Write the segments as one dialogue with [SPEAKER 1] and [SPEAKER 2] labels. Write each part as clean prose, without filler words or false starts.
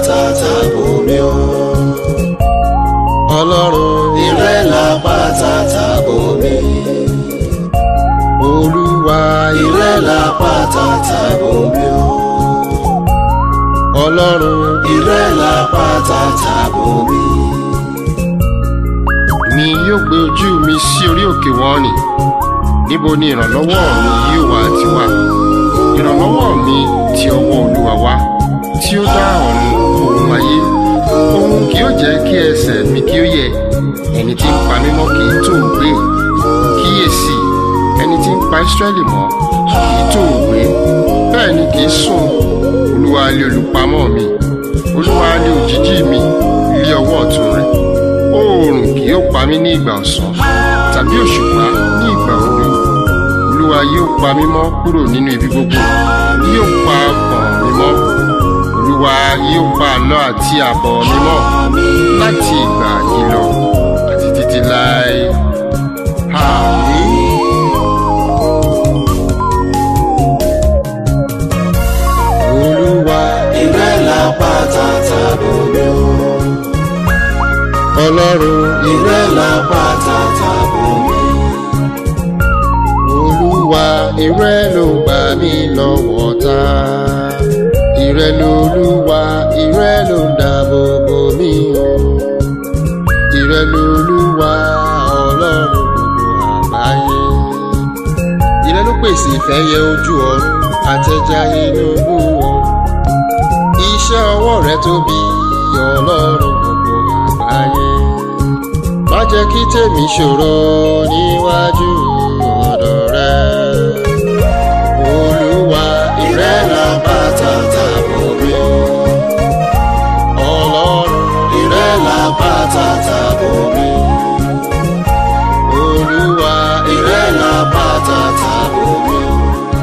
[SPEAKER 1] lápáta tàbò mi o. Ọlọ́run ìrẹ́ lápáta tàbò mi. Olúwa ìrẹ́ lápáta tàbò mi o. Ọlọ́run ìrẹ́ lápáta tàbò mi.
[SPEAKER 2] Mi yóò gbé ojú mi sí orí òkè wọ́nì. Níbo ni ìrànlọ́wọ́ mi yóò wá ti wá? Ìrànlọ́wọ́ mi ti ọwọ́ Olúwa wá, tí ó dá ọ̀run òun ayé. Òun kì yóò jẹ́ kí ẹsẹ̀ mi kí ó yẹ̀. Ẹni tí ń pa mí mọ́ kì í tòògbé. Kíyèsí, ẹni tí ń pa Ísírẹ́lì mọ́ kì í tòògbé, bẹ́ẹ̀ ni kì í sùn. Olúwa lé olùpamọ́ mi, Olúwa lé òjìji mi lé ọwọ́ ọ̀tún rẹ̀. Oòrùn kì yóò pa mí ní ìgbà ọ̀sán, tàbí òṣùpá ní ìgbà òru. Olúwa yóò pa mí mọ́ kúrò nínú ibi gbogbo, yóò pa ọkàn mi mọ́. Olúwa yóò pa àlọ àti àbọ̀ mi mọ́ láti ìgbà yìí lọ àti títí láé. Àmín.
[SPEAKER 1] Olúwa ìrẹ́ lápáta tàbò mi o. Ọlọ́run ìrẹ́ lápáta tàbò mi. Olúwa ìrẹ́ ló gbà mí lọ́wọ́ ọ̀tá. Ìrẹ́ lolúwa, ìrẹ́ ló dáàbò bò mí o. Ìrẹ́ lolúwa, Ọlọ́run gbogbo àgbáyé. Ìrẹ́ ló pèsè ìfẹ́yẹ ojú ọ̀run àtẹja inú wọn. Iṣẹ́ ọwọ́ rẹ tóbi, Ọlọ́run gbogbo àgbáyé. Má jẹ́ kí tèmi ṣòro níwájú ọ̀dọ̀ rẹ. Olúwa ìrẹ́ lápáta tàbò mi o. Ọlọ́run ìrẹ́ lápáta tàbò mi. Olúwa ìrẹ́ lápáta tàbò mi o.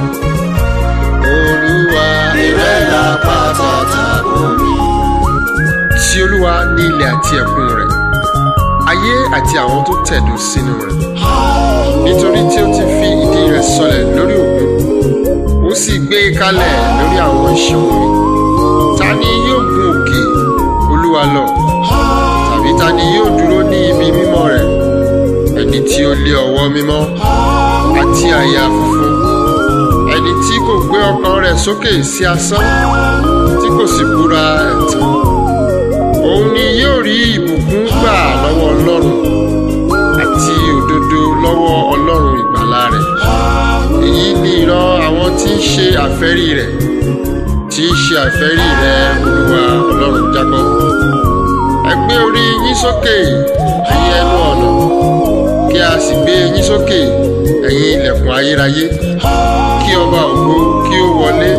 [SPEAKER 1] Olúwa ìrẹ́ lápáta tàbò mi.
[SPEAKER 2] Ti Olúwa ní ilẹ̀ àti ẹ̀kún rẹ̀, ayé àti àwọn tó tẹ̀dó sínú rẹ̀. Nítorí tí ó ti fi ìdí rẹ̀ sọlẹ̀ lórí òkun, ó sì gbé e kalẹ̀ lórí àwọn ìṣàn omi. Ta ni yóò gun òkè Olúwa lọ? Tàbí ta ni yóò dúró ní ibi mímọ́ rẹ̀? Ẹni tí ó lé ọwọ́ mímọ́ àti àyà funfun, ẹni tí kò gbé ọkàn rẹ̀ sókè sí asán, tí kò sì búra ẹ̀tàn. Òun ni yóò rí ìbùkún gbà lọ́wọ́ Ọlọ́run àti òdodo lọ́wọ́ Ọlọ́run ìgbàlà rẹ̀. Èyí ni ìran àwọn tí ń ṣe àfẹ́rí rẹ̀, tí ń ṣe àfẹ́rí rẹ̀, Olúwa Ọlọ́run Jákọ́bù. Ẹ gbé orí yín sókè, ẹ̀yin ẹnu ọ̀nà, kí a sì gbé yín sókè, ẹ̀yin ilẹ̀kùn ayérayé, kí ọba ògo kí ó wọlé.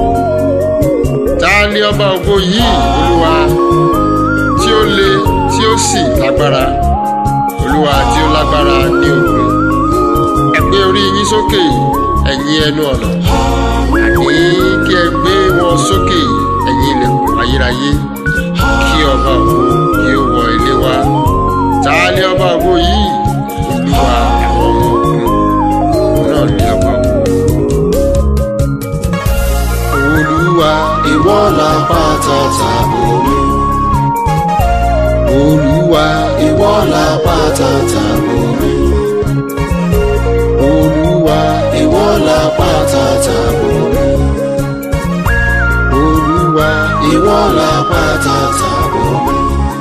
[SPEAKER 2] Ta ni ọba ògo yìí? Olúwa tí ó le tí ó sì lágbára, Olúwa tí ó lágbára ní ogun. Ẹ gbé orí yín sókè, ẹ̀yin ẹnu ọ̀nà, àní kí ẹ gbé wọn sókè, ẹ̀yin ilẹ̀kùn ayérayé, kí ọba ògo kí ó wọ ilé wa. Ta ni ọba ògo yìí? Olúwa àwọn ọmọ ogun náà ni ọba ògo.
[SPEAKER 1] Olúwa ìwọ lápáta tàbò mi. Olúwa ìwọ lápáta tàbò mi. Olúwa ìwọ lápáta tàbò mi. Olúwa ìwọ lápáta tàbò mi.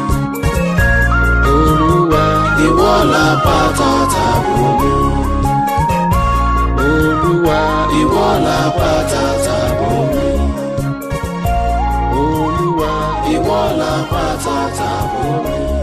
[SPEAKER 1] Olúwa ìwọ lápáta tàbò mi. Olúwa ìwọ lápáta tàbò mi. Olúwa ìwọ lápáta tàbò mi.